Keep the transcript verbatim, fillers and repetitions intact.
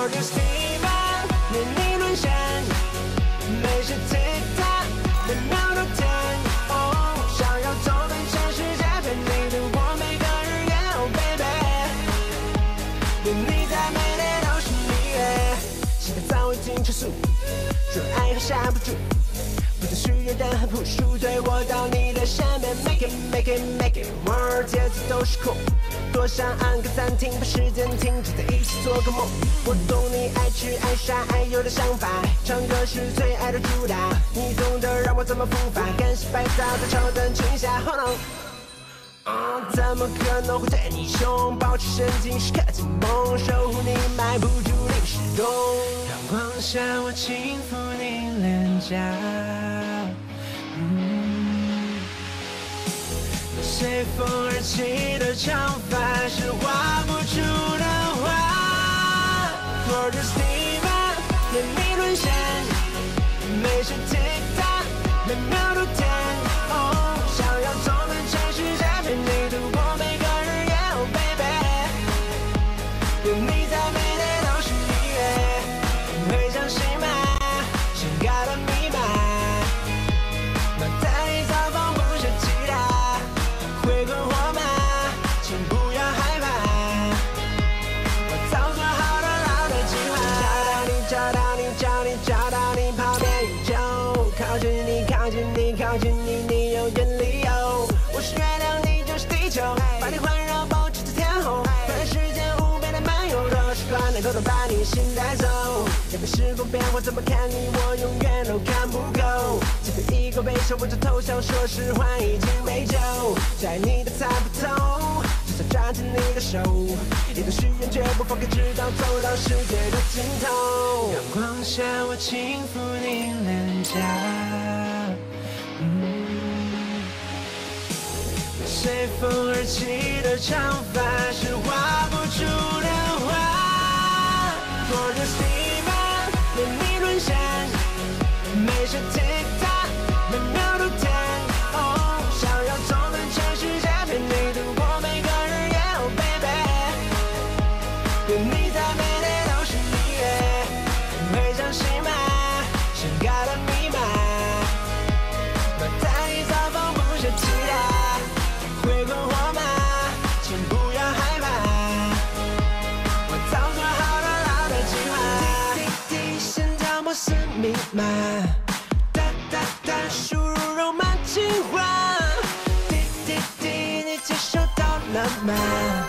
我就是 Diva， 年龄沦陷，没事 TikTok， 每秒都甜。哦，想要走遍全世界，陪你度过每个日夜。Oh baby， 有你在，每天都是蜜月。心跳早已经超速，说爱还刹不住。 不再需要任何朴素，对我到你的身边 ，make it make it make it more， 节奏都是酷，多想按个暂停，把时间停止在一起做个梦。我懂你爱吃爱傻爱有的想法，唱歌是最爱的主打，你懂得让我怎么复发，干洗白澡在超等春夏 ，Hold on。 啊，怎么可能会对你凶？保持神经时刻紧绷，守护你迈不出零时钟。阳光下，我轻抚你脸颊，嗯，随风而起的长发是画不出的画。我就是 Diva， 年龄沦陷，没事 TikTok， 每秒都甜。哦，想要走遍全世界。 陪你度过每个日夜 ，Oh baby， 有你在，每天都是蜜月。会相信吗？想要的密码，脑袋里早放不下其他，会困惑吗？请不要害怕，我早做好了老的计划。找到你，找到你，找你，找到你，跑遍宇宙，靠近你，靠近你，靠近你，你有点理由。我是月亮，你。 把你环绕，保持着天后，短时间无边的漫游，多少时光能够把你心带走？要被时光变化，怎么看你我永远都看不够。这杯一口杯手，我就投降，说实话已经没救。在你的猜不透，就算抓紧你的手，一段誓言绝不放开，直到走到世界的尽头。阳光下，我轻抚你脸颊。嗯 随风而起的长发是画不出的画。我就是 Diva， 年龄沦陷，没事 TikTok， 每秒都甜。哦，想要走遍全世界，陪你度过每个日夜。Oh baby， 有你在，每天都是蜜月。会相信吗？想要的密码，脑袋里早放不下其他。 会困惑吗？请不要害怕，我早做好了老的计划。滴滴滴，心跳摩斯密码，哒哒哒，输入肉麻情话。滴滴滴，你接收到了吗？